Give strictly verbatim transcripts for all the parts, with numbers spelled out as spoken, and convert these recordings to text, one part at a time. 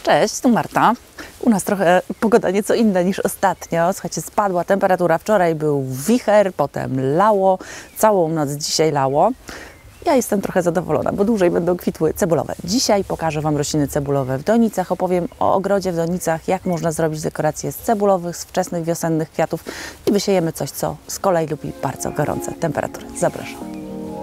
Cześć, tu Marta. U nas trochę pogoda nieco inna niż ostatnio. Słuchajcie, spadła temperatura. Wczoraj był wicher, potem lało. Całą noc dzisiaj lało. Ja jestem trochę zadowolona, bo dłużej będą kwitły cebulowe. Dzisiaj pokażę Wam rośliny cebulowe w donicach. Opowiem o ogrodzie w donicach, jak można zrobić dekoracje z cebulowych, z wczesnych wiosennych kwiatów i wysiejemy coś, co z kolei lubi bardzo gorące temperatury. Zapraszam.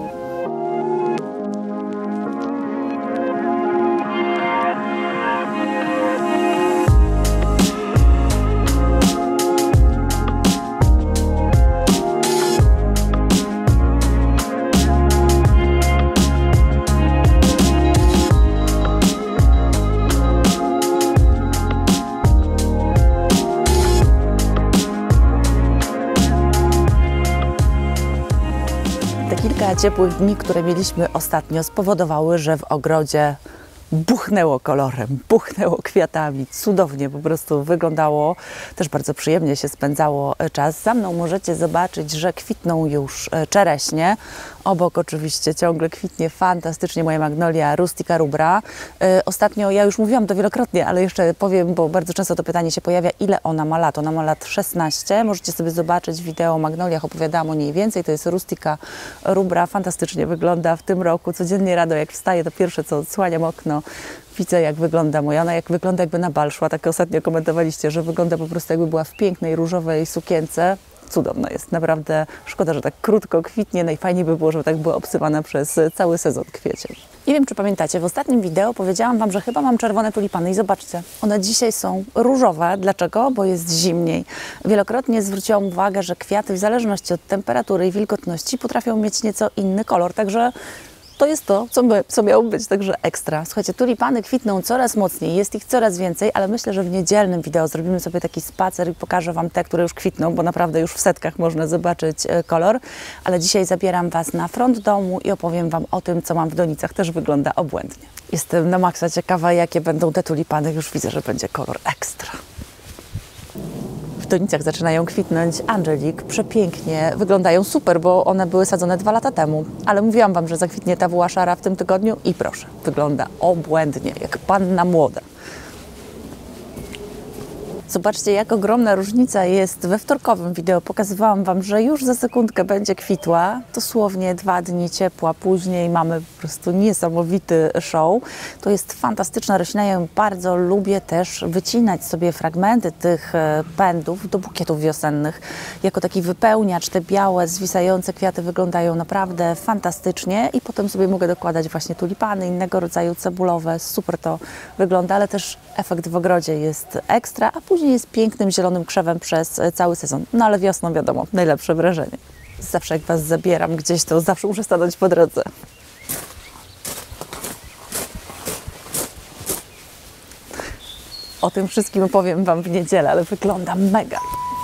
Kilka ciepłych dni, które mieliśmy ostatnio, spowodowały, że w ogrodzie buchnęło kolorem, buchnęło kwiatami, cudownie po prostu wyglądało, też bardzo przyjemnie się spędzało czas. Za mną możecie zobaczyć, że kwitną już czereśnie, obok oczywiście ciągle kwitnie fantastycznie moja magnolia rustica rubra. Ostatnio, ja już mówiłam to wielokrotnie, ale jeszcze powiem, bo bardzo często to pytanie się pojawia, ile ona ma lat. Ona ma lat szesnaście, możecie sobie zobaczyć wideo o magnoliach, opowiadałam o niej więcej, to jest rustica rubra, fantastycznie wygląda w tym roku, codziennie rano jak wstaję, to pierwsze co odsłaniam okno, widzę jak wygląda moja, ona jak wygląda jakby na bal szła, tak ostatnio komentowaliście, że wygląda po prostu jakby była w pięknej różowej sukience. Cudowna jest, naprawdę szkoda, że tak krótko kwitnie, najfajniej by było, żeby tak była obsypana przez cały sezon kwieciem. Nie wiem, czy pamiętacie, w ostatnim wideo powiedziałam Wam, że chyba mam czerwone tulipany i zobaczcie, one dzisiaj są różowe. Dlaczego? Bo jest zimniej. Wielokrotnie zwróciłam uwagę, że kwiaty w zależności od temperatury i wilgotności potrafią mieć nieco inny kolor, także to jest to, co, my, co miało być, także ekstra. Słuchajcie, tulipany kwitną coraz mocniej, jest ich coraz więcej, ale myślę, że w niedzielnym wideo zrobimy sobie taki spacer i pokażę Wam te, które już kwitną, bo naprawdę już w setkach można zobaczyć kolor. Ale dzisiaj zabieram Was na front domu i opowiem Wam o tym, co mam w donicach. Też wygląda obłędnie. Jestem na maksa ciekawa, jakie będą te tulipany. Już widzę, że będzie kolor ekstra. W donicach zaczynają kwitnąć Angelique, przepięknie, wyglądają super, bo one były sadzone dwa lata temu, ale mówiłam Wam, że zakwitnie ta wuła szara w tym tygodniu i proszę, wygląda obłędnie, jak panna młoda. Zobaczcie, jak ogromna różnica jest we wtorkowym wideo. Pokazywałam Wam, że już za sekundkę będzie kwitła. Dosłownie dwa dni ciepła. Później mamy po prostu niesamowity show. To jest fantastyczna roślina. Ja ją bardzo lubię też wycinać sobie fragmenty tych pędów do bukietów wiosennych. Jako taki wypełniacz, te białe, zwisające kwiaty wyglądają naprawdę fantastycznie i potem sobie mogę dokładać właśnie tulipany, innego rodzaju cebulowe. Super to wygląda, ale też efekt w ogrodzie jest ekstra, a później jest pięknym zielonym krzewem przez cały sezon. No ale wiosną wiadomo, najlepsze wrażenie. Zawsze jak Was zabieram gdzieś, to zawsze muszę stanąć po drodze. O tym wszystkim opowiem Wam w niedzielę, ale wygląda mega.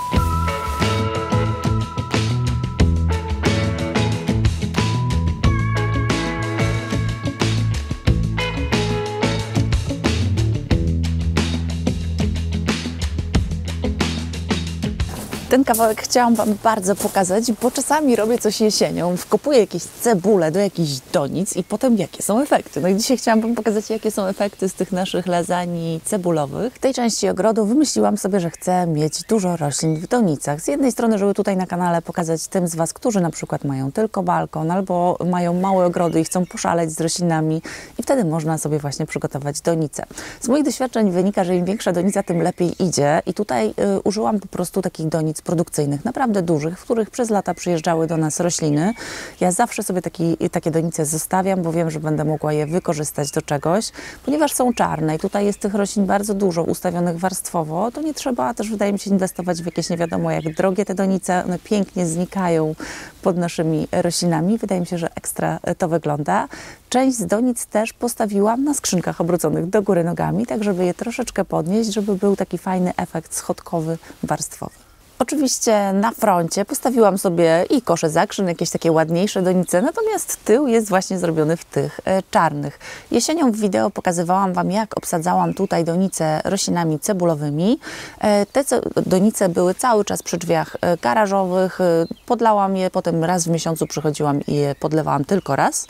Ten kawałek chciałam Wam bardzo pokazać, bo czasami robię coś jesienią, wkopuję jakieś cebule do jakichś donic i potem jakie są efekty. No i dzisiaj chciałam Wam pokazać, jakie są efekty z tych naszych lasagne cebulowych. W tej części ogrodu wymyśliłam sobie, że chcę mieć dużo roślin w donicach. Z jednej strony, żeby tutaj na kanale pokazać tym z Was, którzy na przykład mają tylko balkon albo mają małe ogrody i chcą poszaleć z roślinami i wtedy można sobie właśnie przygotować donicę. Z moich doświadczeń wynika, że im większa donica, tym lepiej idzie i tutaj y, użyłam po prostu takich donic produkcyjnych, naprawdę dużych, w których przez lata przyjeżdżały do nas rośliny. Ja zawsze sobie taki, takie donice zostawiam, bo wiem, że będę mogła je wykorzystać do czegoś, ponieważ są czarne i tutaj jest tych roślin bardzo dużo ustawionych warstwowo, to nie trzeba też, wydaje mi się, inwestować w jakieś nie wiadomo jak drogie te donice, one pięknie znikają pod naszymi roślinami. Wydaje mi się, że ekstra to wygląda. Część z donic też postawiłam na skrzynkach obróconych do góry nogami, tak żeby je troszeczkę podnieść, żeby był taki fajny efekt schodkowy, warstwowy. Oczywiście na froncie postawiłam sobie i kosze zakrzyn, jakieś takie ładniejsze donice, natomiast tył jest właśnie zrobiony w tych e, czarnych. Jesienią w wideo pokazywałam Wam, jak obsadzałam tutaj donice roślinami cebulowymi. E, te donice były cały czas przy drzwiach e, garażowych, e, podlałam je, potem raz w miesiącu przychodziłam i je podlewałam tylko raz.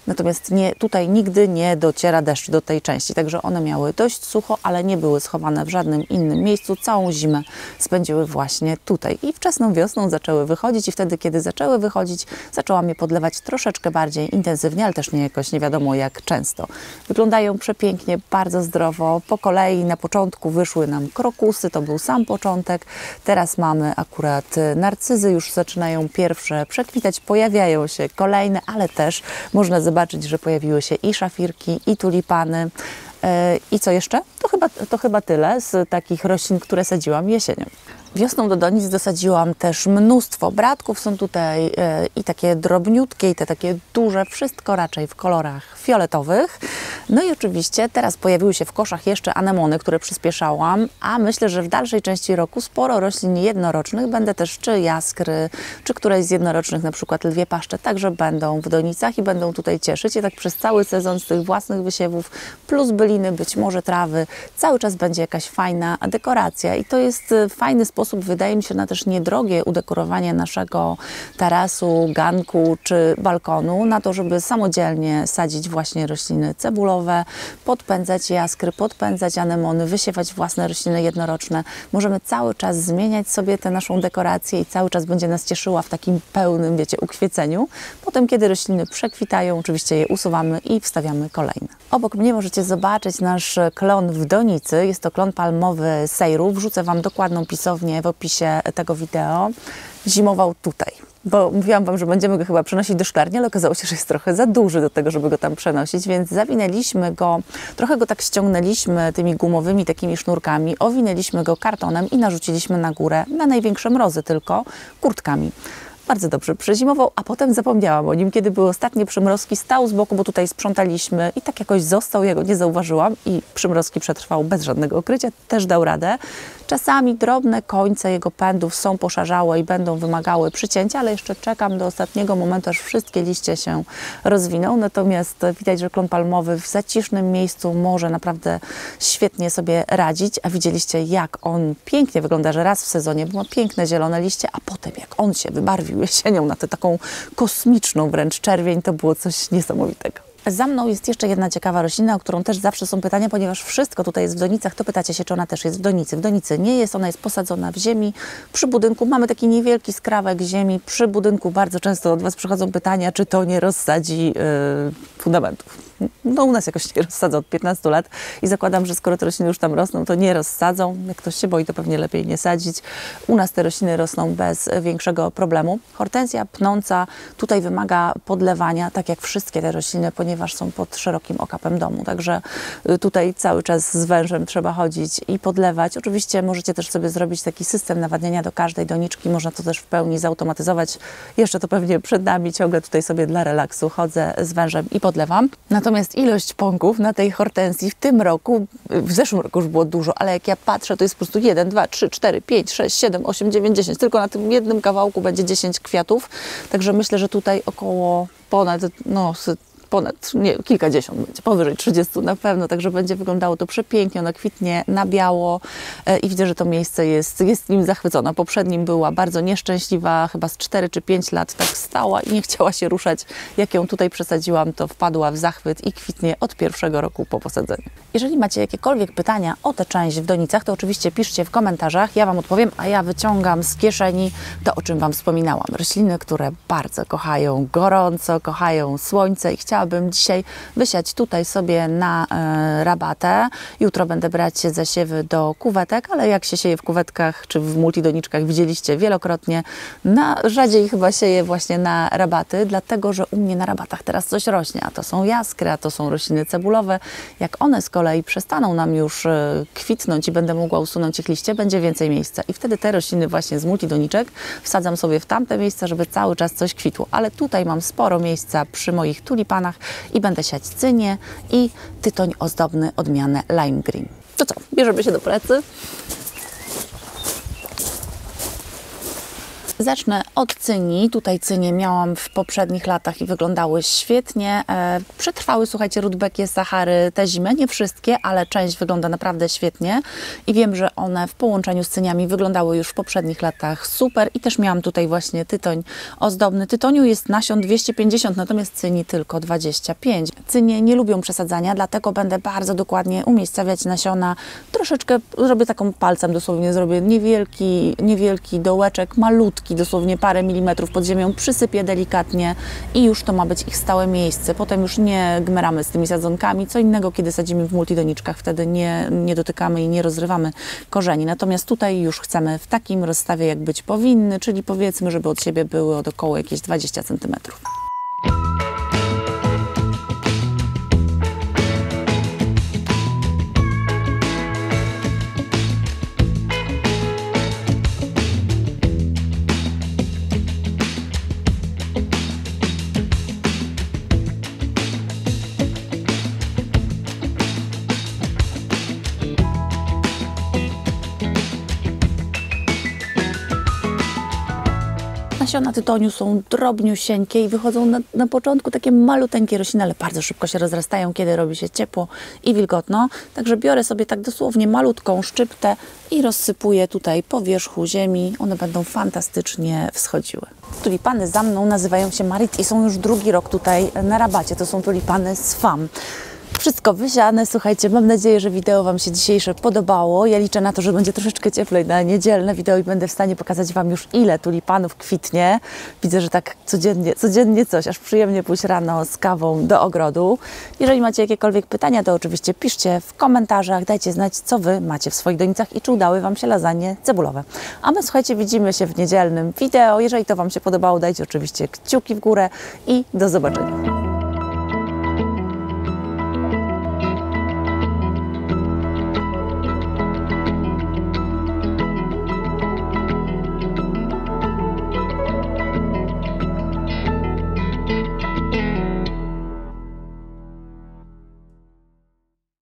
natomiast nie, tutaj nigdy nie dociera deszcz do tej części, także one miały dość sucho, ale nie były schowane w żadnym innym miejscu. Całą zimę spędziły właśnie tutaj i wczesną wiosną zaczęły wychodzić i wtedy, kiedy zaczęły wychodzić, zaczęłam je podlewać troszeczkę bardziej intensywnie, ale też nie jakoś nie wiadomo jak często. Wyglądają przepięknie, bardzo zdrowo. Po kolei na początku wyszły nam krokusy, to był sam początek. Teraz mamy akurat narcyzy, już zaczynają pierwsze przekwitać, pojawiają się kolejne, ale też można zobaczyć, że pojawiły się i szafirki, i tulipany. I co jeszcze? To chyba, to chyba tyle z takich roślin, które sadziłam jesienią. Wiosną do donic dosadziłam też mnóstwo bratków. Są tutaj e, i takie drobniutkie, i te takie duże, wszystko raczej w kolorach fioletowych. No i oczywiście teraz pojawiły się w koszach jeszcze anemony, które przyspieszałam, a myślę, że w dalszej części roku sporo roślin jednorocznych. Będę też czy jaskry, czy któreś z jednorocznych, na przykład lwie paszcze, także będą w donicach i będą tutaj cieszyć. I tak przez cały sezon z tych własnych wysiewów, plus byliny, być może trawy, cały czas będzie jakaś fajna dekoracja i to jest fajny sposób, wydaje mi się, na też niedrogie udekorowanie naszego tarasu, ganku czy balkonu, na to, żeby samodzielnie sadzić właśnie rośliny cebulowe, podpędzać jaskry, podpędzać anemony, wysiewać własne rośliny jednoroczne. Możemy cały czas zmieniać sobie tę naszą dekorację i cały czas będzie nas cieszyła w takim pełnym, wiecie, ukwieceniu. Potem, kiedy rośliny przekwitają, oczywiście je usuwamy i wstawiamy kolejne. Obok mnie możecie zobaczyć nasz klon w donicy. Jest to klon palmowy Sejru. Wrzucę Wam dokładną pisownię w opisie tego wideo. Zimował tutaj, bo mówiłam Wam, że będziemy go chyba przenosić do szklarni, ale okazało się, że jest trochę za duży do tego, żeby go tam przenosić, więc zawinęliśmy go, trochę go tak ściągnęliśmy tymi gumowymi takimi sznurkami, owinęliśmy go kartonem i narzuciliśmy na górę, na największe mrozy tylko, kurtkami. Bardzo dobrze przezimował, a potem zapomniałam o nim, kiedy były ostatnie przymrozki, stał z boku, bo tutaj sprzątaliśmy i tak jakoś został, ja go nie zauważyłam i przymrozki przetrwał bez żadnego okrycia, też dał radę. Czasami drobne końce jego pędów są poszarzałe i będą wymagały przycięcia, ale jeszcze czekam do ostatniego momentu, aż wszystkie liście się rozwiną, natomiast widać, że klon palmowy w zacisznym miejscu może naprawdę świetnie sobie radzić, a widzieliście, jak on pięknie wygląda, że raz w sezonie ma piękne zielone liście, a potem jak on się wybarwił jesienią na tę taką kosmiczną wręcz czerwień, to było coś niesamowitego. Za mną jest jeszcze jedna ciekawa roślina, o którą też zawsze są pytania, ponieważ wszystko tutaj jest w donicach, to pytacie się, czy ona też jest w donicy. W donicy nie jest, ona jest posadzona w ziemi. Przy budynku mamy taki niewielki skrawek ziemi. Przy budynku bardzo często od Was przychodzą pytania, czy to nie rozsadzi yy, fundamentów. No u nas jakoś nie rozsadza od piętnastu lat i zakładam, że skoro te rośliny już tam rosną, to nie rozsadzą. Jak ktoś się boi, to pewnie lepiej nie sadzić. U nas te rośliny rosną bez większego problemu. Hortensja pnąca tutaj wymaga podlewania, tak jak wszystkie te rośliny, ponieważ są pod szerokim okapem domu. Także tutaj cały czas z wężem trzeba chodzić i podlewać. Oczywiście możecie też sobie zrobić taki system nawadniania do każdej doniczki. Można to też w pełni zautomatyzować. Jeszcze to pewnie przed nami, ciągle tutaj sobie dla relaksu chodzę z wężem i podlewam. Natomiast ilość pąków na tej hortensji w tym roku, w zeszłym roku już było dużo, ale jak ja patrzę, to jest po prostu jeden, dwa, trzy, cztery, pięć, sześć, siedem, osiem, dziewięć, dziesięć. Tylko na tym jednym kawałku będzie dziesięć kwiatów. Także myślę, że tutaj około ponad, no, ponad, nie, kilkadziesiąt będzie, powyżej trzydziestu na pewno, także będzie wyglądało to przepięknie, ono kwitnie na biało e, i widzę, że to miejsce jest, jest nim zachwycona. Poprzednim była bardzo nieszczęśliwa, chyba z cztery czy pięć lat tak stała i nie chciała się ruszać. Jak ją tutaj przesadziłam, to wpadła w zachwyt i kwitnie od pierwszego roku po posadzeniu. Jeżeli macie jakiekolwiek pytania o tę część w donicach, to oczywiście piszcie w komentarzach, ja Wam odpowiem, a ja wyciągam z kieszeni to, o czym Wam wspominałam. Rośliny, które bardzo kochają gorąco, kochają słońce i chciałam Chciałabym dzisiaj wysiać tutaj sobie na e, rabatę. Jutro będę brać zasiewy do kuwetek, ale jak się sieje w kuwetkach czy w multidoniczkach, widzieliście wielokrotnie, na, rzadziej chyba sieję właśnie na rabaty, dlatego że u mnie na rabatach teraz coś rośnie, a to są jaskry, a to są rośliny cebulowe. Jak one z kolei przestaną nam już e, kwitnąć i będę mogła usunąć ich liście, będzie więcej miejsca i wtedy te rośliny właśnie z multidoniczek wsadzam sobie w tamte miejsca, żeby cały czas coś kwitło, ale tutaj mam sporo miejsca przy moich tulipanach i będę siać cynię i tytoń ozdobny odmianę Lime Green. To co, bierzemy się do pracy? Zacznę od cyni. Tutaj cynie miałam w poprzednich latach i wyglądały świetnie. E, przetrwały, słuchajcie, rudbeckie Sahary tę zimę. Nie wszystkie, ale część wygląda naprawdę świetnie. I wiem, że one w połączeniu z cyniami wyglądały już w poprzednich latach super. I też miałam tutaj właśnie tytoń ozdobny. Tytoniu jest nasion dwieście pięćdziesiąt, natomiast cyni tylko dwadzieścia pięć. Cynie nie lubią przesadzania, dlatego będę bardzo dokładnie umiejscawiać nasiona. Troszeczkę zrobię taką palcem, dosłownie zrobię niewielki, niewielki dołeczek, malutki, dosłownie parę milimetrów pod ziemią, przysypię delikatnie i już to ma być ich stałe miejsce. Potem już nie gmeramy z tymi sadzonkami. Co innego, kiedy sadzimy w multidoniczkach, wtedy nie, nie dotykamy i nie rozrywamy korzeni. Natomiast tutaj już chcemy w takim rozstawie, jak być powinny, czyli powiedzmy, żeby od siebie były od około jakieś dwadzieścia centymetrów. Nasiona tytoniu są drobniusieńkie i wychodzą na, na początku takie maluteńkie rośliny, ale bardzo szybko się rozrastają, kiedy robi się ciepło i wilgotno. Także biorę sobie tak dosłownie malutką szczyptę i rozsypuję tutaj po wierzchu ziemi. One będą fantastycznie wschodziły. Tulipany za mną nazywają się Marit i są już drugi rok tutaj na rabacie. To są tulipany z Fam. Wszystko wysiane. Słuchajcie, mam nadzieję, że wideo Wam się dzisiejsze podobało. Ja liczę na to, że będzie troszeczkę cieplej na niedzielne wideo i będę w stanie pokazać Wam już, ile tulipanów kwitnie. Widzę, że tak codziennie, codziennie coś, aż przyjemnie pójść rano z kawą do ogrodu. Jeżeli macie jakiekolwiek pytania, to oczywiście piszcie w komentarzach. Dajcie znać, co Wy macie w swoich donicach i czy udały Wam się lasagne cebulowe. A my, słuchajcie, widzimy się w niedzielnym wideo. Jeżeli to Wam się podobało, dajcie oczywiście kciuki w górę i do zobaczenia.